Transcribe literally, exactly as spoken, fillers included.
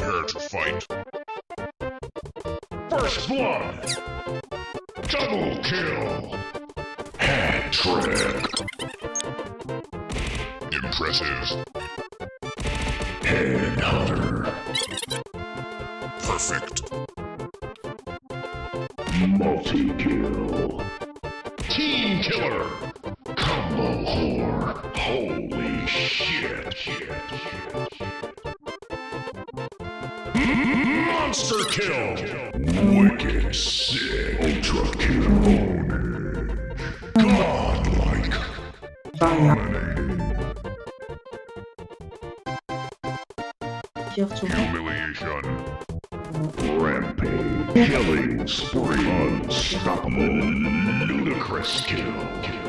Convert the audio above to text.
Prepare to fight. First blood! Double kill! Hat trick! Impressive. Headhunter! Perfect. Multi-kill! Team killer! Combo whore! Holy shit! shit, shit, shit. Monster kill! Wicked sick! Ultra kill! Godlike! Dominating! Humiliation! Rampage! Killing spree! Unstoppable! Ludicrous kill!